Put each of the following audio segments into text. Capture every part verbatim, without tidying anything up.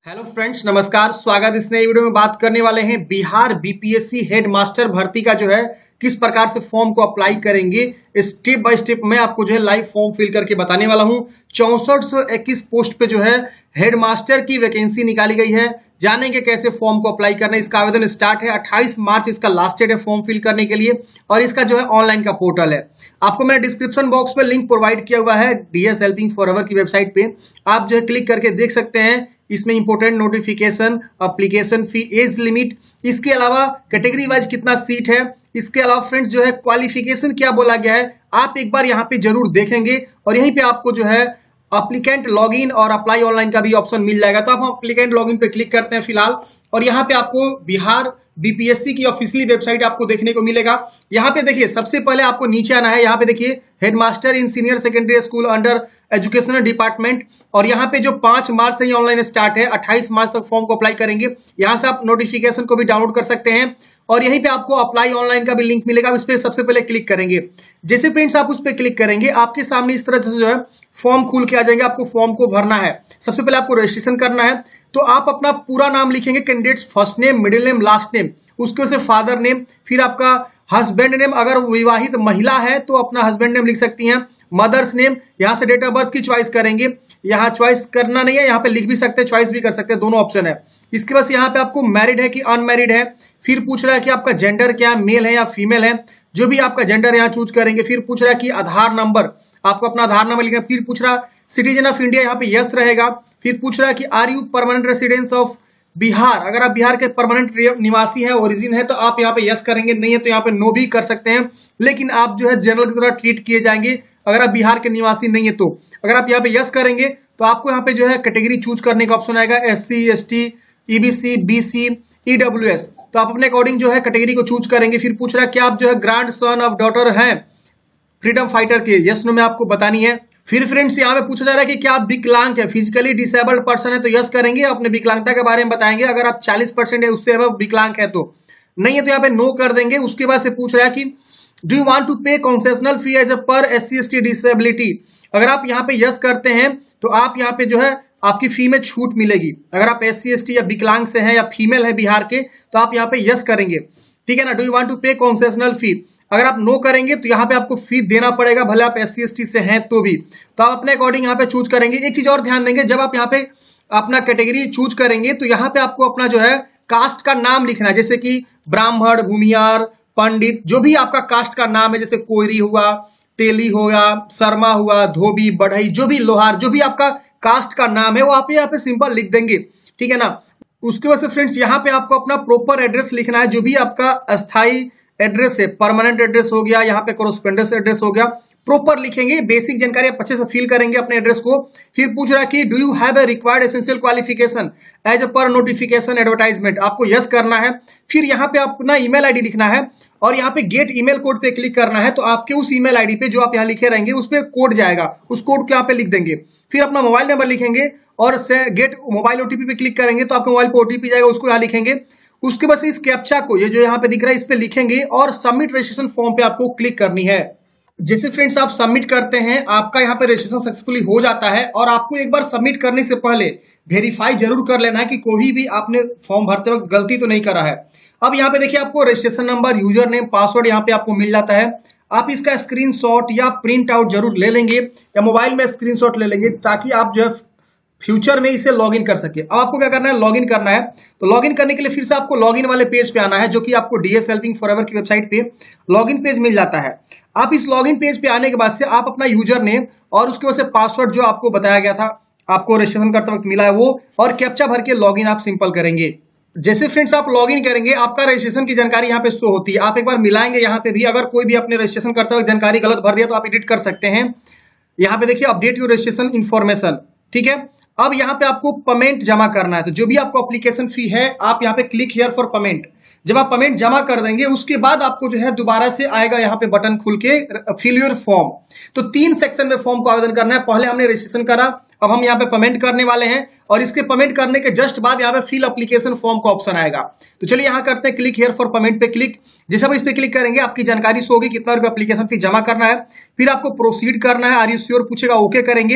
Hello friends, नमस्कार। स्वागत। इस नए वीडियो में बात करने वाले हैं बिहार बीपीएससी हेड मास्टर भर्ती का जो है किस प्रकार से फॉर्म को अप्लाई करेंगे। स्टेप बाय स्टेप मैं आपको जो है लाइव फॉर्म फिल करके बताने वाला हूं। चौसठ सौ इक्कीस पोस्ट पे जो है हेड मास्टर की वैकेंसी निकाली गई है। जानेंगे कैसे फॉर्म को अप्लाई करना है। इसका आवेदन स्टार्ट है अट्ठाईस मार्च, इसका लास्ट डेट है फॉर्म फिल करने के लिए और इसका जो है ऑनलाइन का पोर्टल है। आपको मैंने डिस्क्रिप्शन बॉक्स पे लिंक प्रोवाइड किया हुआ है डीएस हेल्पिंग फॉरएवर की वेबसाइट पे। आप जो है क्लिक करके देख सकते हैं। इसमें important notification, application fee, age limit, इसके अलावा कैटेगरी वाइज कितना सीट है, इसके अलावा फ्रेंड्स जो है क्वालिफिकेशन क्या बोला गया है, आप एक बार यहाँ पे जरूर देखेंगे। और यहीं पे आपको जो है अप्लीकेंट लॉगिन और अप्लाई ऑनलाइन का भी ऑप्शन मिल जाएगा। तो आप अप्लीकेंट लॉगिन पे क्लिक करते हैं फिलहाल और यहाँ पे आपको बिहार बीपीएससी की ऑफिशियली वेबसाइट आपको देखने को मिलेगा। यहाँ पे देखिए, सबसे पहले आपको नीचे आना है। यहाँ पे देखिए headmaster in senior secondary school under educational department, और यहाँ पे जो पांच मार्च से ही ऑनलाइन स्टार्ट है, अट्ठाईस मार्च तक फॉर्म को अप्लाई करेंगे। यहाँ से आप नोटिफिकेशन को भी डाउनलोड कर सकते हैं और यहीं पे आपको अप्लाई ऑनलाइन का भी लिंक मिलेगा। उस पर सबसे पहले क्लिक करेंगे। जैसे फ्रेंड्स आप उस पर क्लिक करेंगे, आपके सामने इस तरह से जो है फॉर्म खुल के आ जाएंगे। आपको फॉर्म को भरना है। सबसे पहले आपको रजिस्ट्रेशन करना है। तो आप अपना पूरा नाम लिखेंगे, candidates first name, middle name, last name, उसके से फादर नेम, फिर आपका हस्बैंड नेम, अगर विवाहित महिला है तो अपना हस्बैंड नेम लिख सकती हैं, मदर्स नेम, यहाँ से डेट ऑफ बर्थ की चॉइस करेंगे। यहाँ चॉइस करना नहीं है, यहाँ पे लिख भी सकते हैं, चॉइस भी कर सकते हैं, दोनों ऑप्शन है। इसके बाद यहाँ पे आपको मैरिड है कि अनमैरिड है, फिर पूछ रहा है कि आपका जेंडर क्या है, मेल है या फीमेल है, जो भी आपका जेंडर यहाँ चूज करेंगे। फिर पूछ रहा है कि आधार नंबर, आपको अपना आधार नंबर लिखना है। फिर पूछ रहा है सिटीजन ऑफ इंडिया, यहाँ पे यस रहेगा। फिर पूछ रहा है कि are you permanent residence of Bihar, अगर आप बिहार के परमानेंट निवासी है, ओरिजिन है, तो आप यहाँ पे यस करेंगे, नहीं है तो यहाँ पे नो भी कर सकते हैं। लेकिन आप जो है जनरल की तरह ट्रीट किए जाएंगे अगर आप बिहार के निवासी नहीं है तो। अगर आप यहाँ पे यस करेंगे तो आपको यहाँ पे जो है कैटेगरी चूज करने का ऑप्शन आएगा, S C, S T, EBC, BC, EWS. तो आप अपने अकॉर्डिंग जो है कैटेगरी को चूज करेंगे। फिर पूछ रहा है कि आप जो है ग्रैंड सन ऑफ डॉटर हैं फ्रीडम फाइटर के, यस नो में आपको बतानी है। फिर फ्रेंड्स यहाँ पे पूछा जा रहा है कि क्या आप विकलांग है, फिजिकली डिसेबल्ड पर्सन है, तो यस करेंगे, अपने विकलांगता के बारे में बताएंगे। अगर आप चालीस परसेंट है उससे अब विकलांग है तो, नहीं है तो यहाँ पे नो कर देंगे। उसके बाद से पूछ रहा है कि do you want to pay concessional fee as a per S C S T disability, अगर आप यहाँ पे यस करते हैं तो आप यहाँ पे जो है आपकी फी में छूट मिलेगी। अगर आप एस सी एस टी या विकलांग से हैं या फीमेल है बिहार के, तो आप यहाँ पे यस करेंगे, ठीक है ना। Do you want to pay concessional fee, अगर आप नो करेंगे तो यहाँ पे आपको फी देना पड़ेगा, भले आप एस सी एस टी से हैं तो भी। तो आप अपने अकॉर्डिंग यहाँ पे चूज करेंगे। एक चीज और ध्यान देंगे, जब आप यहाँ पे अपना कैटेगरी चूज करेंगे तो यहाँ पे आपको अपना जो है कास्ट का नाम लिखना है, जैसे कि ब्राह्मण, भूमियार, पंडित, जो भी आपका कास्ट का नाम है, जैसे कोयरी हुआ, तेली हुआ, शर्मा हुआ, धोबी, बढ़ई, जो भी लोहार, जो भी आपका कास्ट का नाम है वो आप यहाँ पे सिंपल लिख देंगे, ठीक है ना। उसके बाद से फ्रेंड्स यहाँ पे आपको अपना प्रॉपर एड्रेस लिखना है, जो भी आपका अस्थाई एड्रेस है, परमानेंट एड्रेस हो गया, यहाँ पे कोरोस्पोंडेंस एड्रेस हो गया, प्रॉपर लिखेंगे। बेसिक जानकारी आप अच्छे से फिल करेंगे अपने एड्रेस को। फिर पूछ रहा है कि do you have a required essential qualification as a per notification advertisement, आपको यस करना है। फिर यहाँ पे अपना ईमेल आईडी लिखना है और यहाँ पे गेट ईमेल कोड पे क्लिक करना है। तो आपके उस ईमेल आईडी पे जो आप यहाँ लिखे रहेंगे उस पे कोड जाएगा, उस कोड को यहाँ पे लिख देंगे। फिर अपना मोबाइल नंबर लिखेंगे और गेट मोबाइल ओटीपी पे क्लिक करेंगे तो आपके मोबाइल पे ओटीपी जाएगा, उसको यहाँ लिखेंगे। उसके बाद इस कैप्चा को, ये जो यहाँ पे दिख रहा है, इस पे लिखेंगे और सबमिट रजिस्ट्रेशन फॉर्म पे आपको क्लिक करनी है। जैसे फ्रेंड्स आप सबमिट करते हैं, आपका यहाँ पे रजिस्ट्रेशन सक्सेसफुली हो जाता है। और आपको एक बार सबमिट करने से पहले वेरीफाई जरूर कर लेना है कि कोई भी आपने फॉर्म भरते वक्त गलती तो नहीं करा है। अब यहाँ पे देखिए आपको registration number, user name, password यहाँ पे आपको मिल जाता है। आप इसका स्क्रीनशॉट या प्रिंट आउट जरूर ले लेंगे या मोबाइल में स्क्रीनशॉट ले लेंगे, ताकि आप जो है फ्यूचर में इसे लॉगिन कर सके। अब आपको क्या करना है, लॉगिन करना है। तो लॉगिन करने के लिए फिर से आपको लॉगिन वाले पेज पे आना है, जो कि आपको डीएस हेल्पिंग फॉरएवर की वेबसाइट पे लॉगिन पेज मिल जाता है। आप इस लॉगिन पेज पे आने के बाद से आप अपना यूजर नेम और उसके बाद से पासवर्ड जो आपको बताया गया था, आपको रजिस्ट्रेशन करते वक्त मिला है वो, और कैप्चा भर के लॉगिन आप सिंपल करेंगे। जैसे फ्रेंड्स आप लॉगिन करेंगे, आपका रजिस्ट्रेशन की जानकारी यहाँ पे शो होती है। आप एक बार मिलाएंगे यहाँ पे भी, अगर कोई भी अपने रजिस्ट्रेशन करते वक्त जानकारी गलत भर दिया तो आप एडिट कर सकते हैं। यहाँ पे देखिए अपडेट योर रजिस्ट्रेशन इन्फॉर्मेशन, ठीक है। अब यहाँ पे आपको पेमेंट जमा करना है। तो जो भी आपको एप्लीकेशन फी है, आप यहाँ पे क्लिक हियर फॉर पेमेंट, जब आप पेमेंट जमा कर देंगे उसके बाद आपको जो है दोबारा से आएगा यहाँ पे बटन खुल के, फिल योर फॉर्म। तो तीन सेक्शन में फॉर्म को आवेदन करना है। पहले हमने रजिस्ट्रेशन करा, अब हम यहाँ पे पेमेंट करने वाले हैं और इसके पेमेंट करने के जस्ट बाद यहाँ पे फिल एप्लीकेशन फॉर्म का ऑप्शन आएगा। तो चलिए यहाँ करते हैं क्लिक हियर फॉर पेमेंट पे क्लिक। जैसे आप इस पे क्लिक करेंगे आपकी जानकारी शो होगी, कितना रुपया एप्लीकेशन फी जमा करना है। फिर आपको प्रोसीड करना है, आर यू श्योर पूछेगा, ओके करेंगे।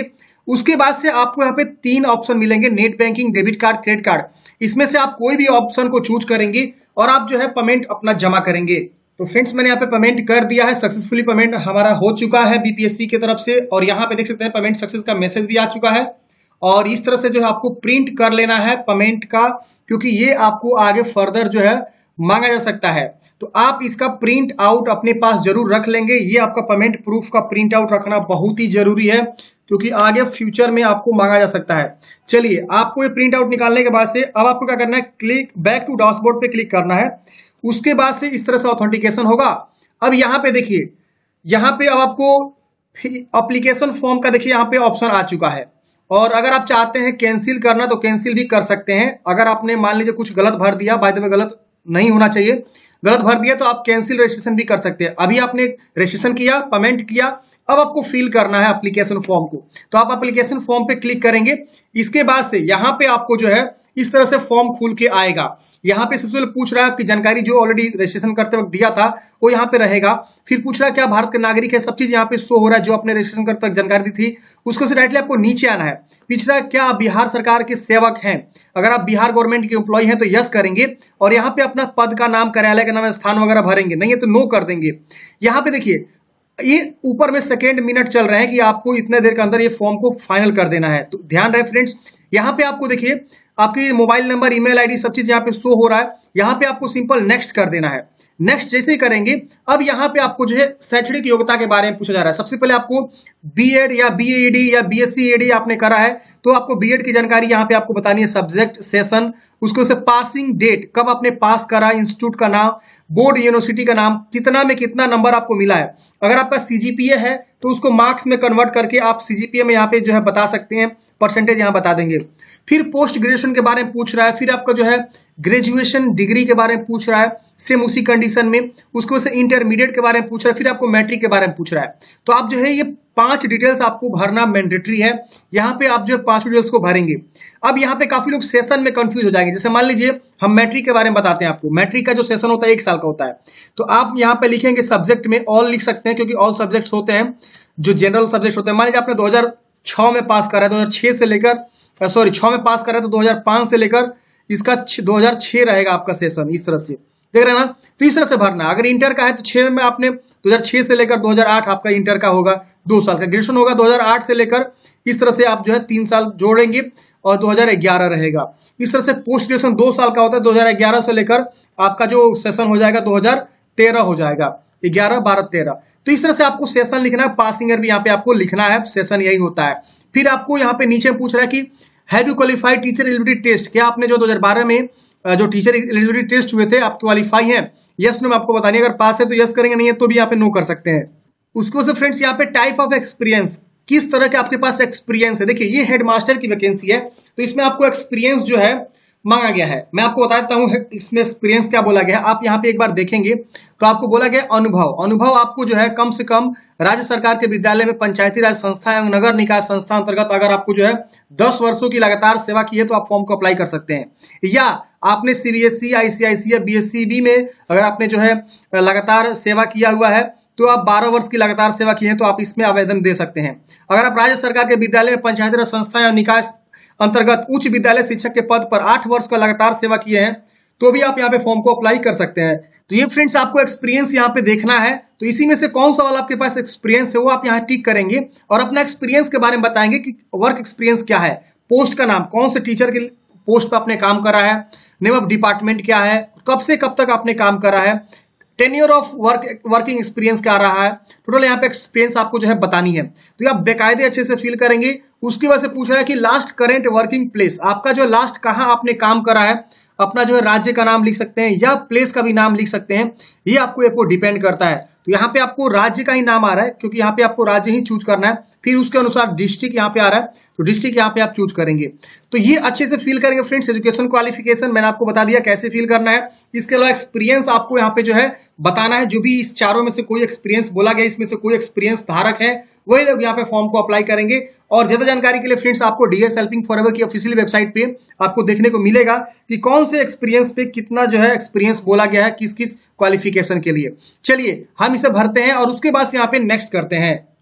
उसके बाद से आपको यहाँ पे तीन ऑप्शन मिलेंगे, net banking, debit card, credit card. इसमें से आप कोई भी ऑप्शन को चूज करेंगे और आप जो है पेमेंट अपना जमा करेंगे। तो फ्रेंड्स मैंने यहाँ पे पेमेंट कर दिया है, सक्सेसफुली पेमेंट हमारा हो चुका है बीपीएससी की तरफ से, और यहाँ पे देख सकते हैं पेमेंट सक्सेस का मैसेज भी आ चुका है। और इस तरह से जो है आपको प्रिंट कर लेना है पेमेंट का, क्योंकि ये आपको आगे फर्दर जो है मांगा जा सकता है। तो आप इसका प्रिंट आउट अपने पास जरूर रख लेंगे। ये आपका पेमेंट प्रूफ का प्रिंट आउट रखना बहुत ही जरूरी है, क्योंकि आगे फ्यूचर में आपको मांगा जा सकता है। चलिए, आपको ये प्रिंट आउट निकालने के बाद से अब आपको क्या करना है, क्लिक बैक टू डैशबोर्ड पे क्लिक करना है। उसके बाद से इस तरह से ऑथेंटिकेशन होगा। अब यहाँ पे देखिए, यहाँ पे अब आपको एप्लीकेशन फॉर्म का देखिए यहाँ पे ऑप्शन आ चुका है, और अगर आप चाहते हैं कैंसिल करना तो कैंसिल भी कर सकते हैं। अगर आपने मान लीजिए कुछ गलत भर दिया, बाय द वे गलत नहीं होना चाहिए, गलत भर दिया तो आप कैंसिल रजिस्ट्रेशन भी कर सकते हैं। अभी आपने रजिस्ट्रेशन किया, पेमेंट किया, अब आपको फिल करना है एप्लीकेशन फॉर्म को। तो आप एप्लीकेशन फॉर्म पे क्लिक करेंगे। इसके बाद से यहाँ पे आपको जो है इस तरह से फॉर्म खुल के आएगा। यहाँ पे सबसे पहले पूछ रहा है आपकी जानकारी जो ऑलरेडी रजिस्ट्रेशन करते वक्त दिया था वो यहाँ पे रहेगा। फिर पूछ रहा है क्या भारत के नागरिक है, सब चीज यहाँ पे शो हो रहा है जो आपने रजिस्ट्रेशन करते वक्त जानकारी दी थी। उसको से डायरेक्टली आपको नीचे आना है। पिछड़ा क्या आप बिहार सरकार के सेवक हैं, अगर आप बिहार गवर्नमेंट के एम्प्लॉय हैं तो यस करेंगे, और यहाँ पे अपना पद का नाम, कार्यालय का नाम, स्थान वगैरह भरेंगे, नहीं है तो नो कर देंगे। यहाँ पे देखिए ये ऊपर में सेकेंड मिनट चल रहे हैं कि आपको इतने देर के अंदर ये फॉर्म को फाइनल कर देना है। तो ध्यान रहे फ्रेंड्स, यहाँ पे आपको देखिए आपकी मोबाइल नंबर, ईमेल आईडी सब चीज यहाँ पे शो हो रहा है। यहाँ पे आपको सिंपल नेक्स्ट कर देना है। नेक्स्ट जैसे ही करेंगे, अब यहाँ पे आपको जो है शैक्षणिक योग्यता के बारे में पूछा जा रहा है। सबसे पहले आपको बीएड या बीएडी या बीएससी एडी आपने करा है तो आपको बीएड की जानकारी यहाँ पे आपको बतानी है, सब्जेक्ट, सेशन, उसको से पासिंग डेट, कब आपने पास करा, इंस्टीट्यूट का नाम, बोर्ड यूनिवर्सिटी का नाम, कितना में कितना नंबर आपको मिला है। अगर आपका सीजीपीए है तो उसको मार्क्स में कन्वर्ट करके आप सीजीपीए में यहाँ पे जो है बता सकते हैं, परसेंटेज यहाँ बता देंगे। फिर पोस्ट ग्रेजुएशन के बारे में पूछ रहा है, फिर आपका जो है ग्रेजुएशन डिग्री के बारे में पूछ रहा है, सेम उसी कंडीशन में। उसको से इंटरमीडिएट के बारे में पूछ रहा है, फिर आपको मैट्रिक के बारे में पूछ रहा है। तो आप जो है ये पांच डिटेल्स आपको भरना मैंडेटरी है। यहाँ पे आप जो पांच डिटेल्स को भरेंगे। अब यहाँ पे काफी लोग सेशन में कंफ्यूज हो जाएंगे। जैसे मान लीजिए हम मैट्रिक के बारे में बताते हैं आपको। मैट्रिक का जो सेशन होता है एक साल का होता है। तो आप यहाँ पे लिखेंगे सब्जेक्ट में ऑल लिख सकते हैं, क्योंकि ऑल सब्जेक्ट्स होते हैं जो जनरल सब्जेक्ट होते हैं। मान लीजिए आपने दो हजार छह में पास करा है, दो हजार छह से लेकर सॉरी छह में पास करा है तो दो हजार पांच से लेकर इसका दो हजार छह रहेगा आपका सेशन। इस तरह से देख रहे हैं ना, तो इस तरह से भरना। अगर इंटर का है तो छह में आपने दो हजार छह से लेकर दो हजार आठ आपका इंटर का होगा, दो साल का। ग्रेजुएशन होगा दो हजार आठ से लेकर, इस तरह से आप जो है तीन साल जोड़ेंगे और दो हजार ग्यारह रहेगा। इस तरह से पोस्ट ग्रेजुएशन दो साल का होता है, दो हजार ग्यारह से लेकर आपका जो सेशन हो जाएगा दो हजार तेरह हो जाएगा, ग्यारह, बारह, तेरह। तो इस तरह से आपको सेशन लिखना है। पासिंग ईयर भी यहाँ पे आपको लिखना है, सेशन यही होता है। फिर आपको यहाँ पे नीचे पूछ रहा है कि have you qualified teacher eligibility test, क्या आपने जो दो हजार बारह में जो टीचर एलिजिबिलिटी टेस्ट हुए थे आप क्वालिफाई हैं, यस नो में आपको बतानी है। अगर पास है तो यस करेंगे, नहीं है तो भी यहाँ पे नो कर सकते हैं। उसको से फ्रेंड्स यहाँ पे टाइप ऑफ एक्सपीरियंस, किस तरह के आपके पास एक्सपीरियंस है। देखिए ये हेडमास्टर की वैकेंसी है, तो इसमें आपको एक्सपीरियंस जो है मांगा गया है। मैं आपको बताता हूँ इसमें एक्सपीरियंस क्या बोला गया है। आप यहाँ पे एक बार देखेंगे तो आपको बोला गया अनुभव। अनुभव आपको जो है कम से कम राज्य सरकार के विद्यालय में, पंचायती राज संस्था एवं नगर निकाय संस्था अंतर्गत अगर आपको जो है दस वर्षों की लगातार सेवा की है तो आप फॉर्म को अप्लाई कर सकते हैं। या आपने सीबीएसई, आईसीआईसी या बीएससीबी में अगर आपने जो है लगातार सेवा किया हुआ है तो आप बारह वर्ष की लगातार सेवा की है तो आप इसमें आवेदन दे सकते हैं। अगर आप राज्य सरकार के विद्यालय में, पंचायती राज संस्था या निकाय अंतर्गत उच्च विद्यालय शिक्षक के पद पर आठ वर्ष का लगातार सेवा किए हैं तो भी आप यहाँ पे फॉर्म को अप्लाई कर सकते हैं। तो ये फ्रेंड्स आपको एक्सपीरियंस यहाँ पे देखना है। तो इसी में से कौन सा वाला आपके पास एक्सपीरियंस है वो आप यहाँ टिक करेंगे और अपना एक्सपीरियंस के बारे में बताएंगे कि वर्क एक्सपीरियंस क्या है, पोस्ट का नाम, कौन से टीचर के पोस्ट पर आपने काम करा है, नेम ऑफ डिपार्टमेंट क्या है, कब से कब तक आपने काम करा है, tenure of work working experience क्या रहा है, टोटल यहाँ पे एक्सपीरियंस आपको जो है बतानी है। तो ये आप बेकायदे अच्छे से फिल करेंगे। उसकी वजह से पूछ रहा है कि लास्ट करेंट वर्किंग प्लेस, आपका जो लास्ट कहाँ आपने काम करा है, अपना जो है राज्य का नाम लिख सकते हैं या प्लेस का भी नाम लिख सकते हैं। ये आपको आपको डिपेंड करता है। तो यहाँ पे आपको राज्य का ही नाम आ रहा है क्योंकि यहाँ पे आपको राज्य ही चूज करना है। फिर उसके अनुसार डिस्ट्रिक्ट यहाँ पे आ रहा है तो डिस्ट्रिक्ट यहाँ पे आप चूज करेंगे। तो ये अच्छे से फिल करेंगे फ्रेंड्स। एजुकेशन क्वालिफिकेशन मैंने आपको बता दिया कैसे फिल करना है। इसके अलावा एक्सपीरियंस आपको यहाँ पे जो है बताना है। जो भी इस चारों में से कोई एक्सपीरियंस बोला गया, इसमें से कोई एक्सपीरियंस धारक है वही लोग यहाँ पे फॉर्म को अप्लाई करेंगे। और ज्यादा जानकारी के लिए फ्रेंड्स आपको डीएस हेल्पिंग फॉरएवर की ऑफिशियल वेबसाइट पे आपको देखने को मिलेगा कि कौन से एक्सपीरियंस पे कितना जो है एक्सपीरियंस बोला गया है, किस किस क्वालिफिकेशन के लिए। चलिए हम इसे भरते हैं और उसके बाद से यहाँ पे नेक्स्ट करते हैं।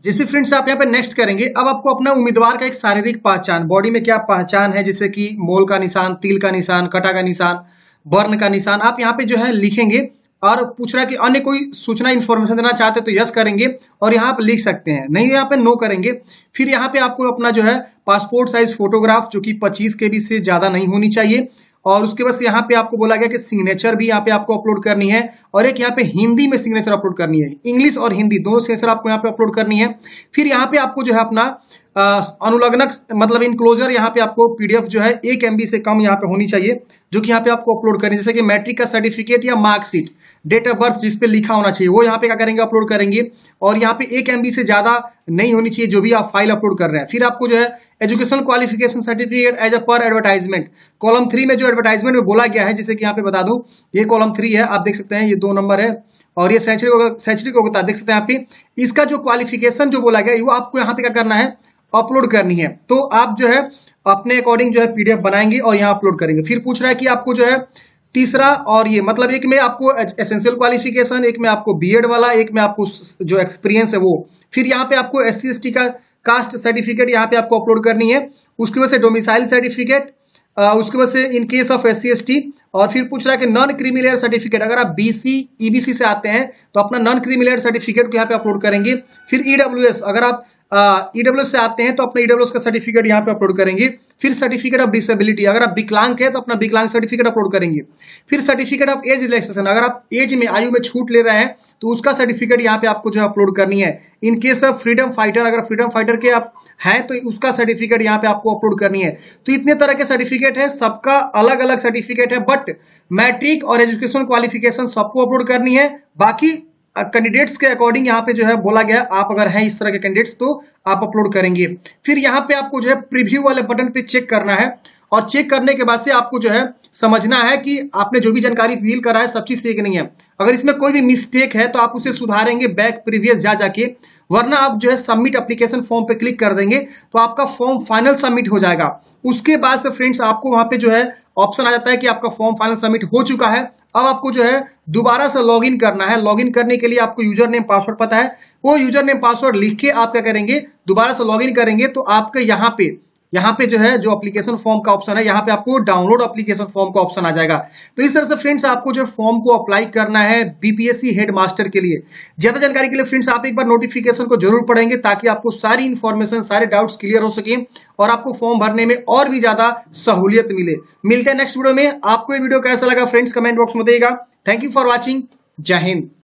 जैसे फ्रेंड्स आप यहाँ पे नेक्स्ट करेंगे, अब आपको अपना उम्मीदवार का एक शारीरिक पहचान, बॉडी में क्या पहचान है, जैसे कि मोल का निशान, तिल का निशान, कटा का निशान, बर्न का निशान, आप यहाँ पे जो है लिखेंगे। और पूछ रहा है कि अन्य कोई सूचना इन्फॉर्मेशन देना चाहते हैं तो यस करेंगे और यहाँ पे लिख सकते हैं, नहीं यहाँ पे नो करेंगे। फिर यहाँ पे आपको अपना जो है पासपोर्ट साइज फोटोग्राफ जो कि पच्चीस के बी से ज्यादा नहीं होनी चाहिए, और उसके बाद यहाँ पे आपको बोला गया कि सिग्नेचर भी यहाँ पे आपको अपलोड करनी है, और एक यहाँ पे हिंदी में सिग्नेचर अपलोड करनी है, इंग्लिश और हिंदी दोनों सिग्नेचर आपको यहाँ पे अपलोड करनी है। फिर यहाँ पे आपको जो है अपना अनुलग्नक मतलब इनक्लोजर यहाँ पे आपको पीडीएफ जो है एक एमबी से कम यहाँ पे होनी चाहिए, जो कि यहाँ पे आपको अपलोड करनी है, जैसे कि मैट्रिक का सर्टिफिकेट या मार्कशीट, डेट ऑफ बर्थ जिस पे लिखा होना चाहिए वो यहाँ पे क्या करेंगे अपलोड करेंगे, और यहाँ पे एक एमबी से ज्यादा नहीं होनी चाहिए जो भी आप फाइल अपलोड कर रहे हैं। फिर आपको जो है educational qualification certificate as a per advertisement, column three में जो एडवर्टाइजमेंट में बोला गया है, जैसे कि यहाँ पे बता दूं ये कॉलम थ्री है, आप देख सकते हैं ये दो नंबर है, और ये शैक्षणिक शैक्षणिक योग्यता देख सकते हैं आप, इसका जो क्वालिफिकेशन जो बोला गया वो आपको यहाँ पे क्या करना है अपलोड करनी है। तो आप जो है अपने अकॉर्डिंग जो है पीडीएफ बनाएंगे और यहाँ अपलोड करेंगे। फिर पूछ रहा है कि आपको जो है तीसरा, और ये मतलब एक में आपको एसेंशियल क्वालिफिकेशन, एक में आपको बीएड वाला, एक में आपको जो एक्सपीरियंस है वो। फिर यहाँ पे आपको एस सी एस टी का कास्ट सर्टिफिकेट यहाँ पे आपको अपलोड करनी है, उसकी वजह से डोमिसाइल सर्टिफिकेट, उसके वजह से in case of S C S T. और फिर पूछ रहा है कि नॉन क्रीमिलेयर सर्टिफिकेट, अगर आप बीसी ईबीसी से आते हैं तो अपना नॉन क्रीमिलेयर सर्टिफिकेट को यहाँ पे अपलोड करेंगे। फिर ईडब्ल्यूएस, अगर आप ईडब्ल्यूएस uh, से आते हैं तो अपना ईडब्ल्यूएस का सर्टिफिकेट यहाँ पे अपलोड करेंगे। फिर सर्टिफिकेट ऑफ डिसेबिलिटी, अगर आप विकलांग है तो अपना विकलांग सर्टिफिकेट अपलोड करेंगे। फिर सर्टिफिकेट ऑफ एज रिलैक्सेशन, अगर आप एज में आयु में छूट ले रहे हैं तो उसका सर्टिफिकेट यहाँ पे आपको जो अपलोड करनी है। In case of freedom fighter, अगर फ्रीडम फाइटर के आप हैं तो उसका सर्टिफिकेट यहाँ पे आपको अपलोड करनी है। तो इतने तरह के सर्टिफिकेट है, सबका अलग अलग सर्टिफिकेट है, बट मैट्रिक और एजुकेशन क्वालिफिकेशन सबको अपलोड करनी है। बाकी कैंडिडेट्स के अकॉर्डिंग यहाँ पे जो है बोला गया, आप अगर हैं इस तरह के कैंडिडेट्स तो आप अपलोड करेंगे। फिर यहाँ पे आपको जो है प्रीव्यू वाले बटन पे चेक करना है, और चेक करने के बाद से आपको जो है समझना है कि आपने जो भी जानकारी फिल करा है सब चीज सही नहीं है। अगर इसमें कोई भी मिस्टेक है तो आप उसे सुधारेंगे बैक प्रीवियस जा जाके, वरना आप जो है सबमिट एप्लीकेशन फॉर्म पे क्लिक कर देंगे तो आपका फॉर्म फाइनल सबमिट हो जाएगा। उसके बाद से फ्रेंड्स आपको वहां पे जो है ऑप्शन आ जाता है कि आपका फॉर्म फाइनल सबमिट हो चुका है। अब आपको जो है दोबारा से लॉगिन करना है। लॉगिन करने के लिए आपको यूजर नेम पासवर्ड पता है, वो यूजर नेम पासवर्ड लिख के आप क्या करेंगे दोबारा से लॉगिन करेंगे तो आपके यहाँ पे यहाँ पे जो है जो एप्लीकेशन फॉर्म का ऑप्शन है, यहाँ पे आपको डाउनलोड एप्लीकेशन फॉर्म का ऑप्शन आ जाएगा। तो इस तरह से फ्रेंड्स आपको जो फॉर्म को अप्लाई करना है बीपीएससी हेड मास्टर के लिए। ज्यादा जानकारी के लिए फ्रेंड्स आप एक बार नोटिफिकेशन को जरूर पढ़ेंगे ताकि आपको सारी इंफॉर्मेशन सारे डाउट्स क्लियर हो सके और आपको फॉर्म भरने में और भी ज्यादा सहूलियत मिले। मिलते हैं नेक्स्ट वीडियो में। आपको ये वीडियो कैसा लगा फ्रेंड्स कमेंट बॉक्स में बताइएगा। Thank you for watching. जय हिंद।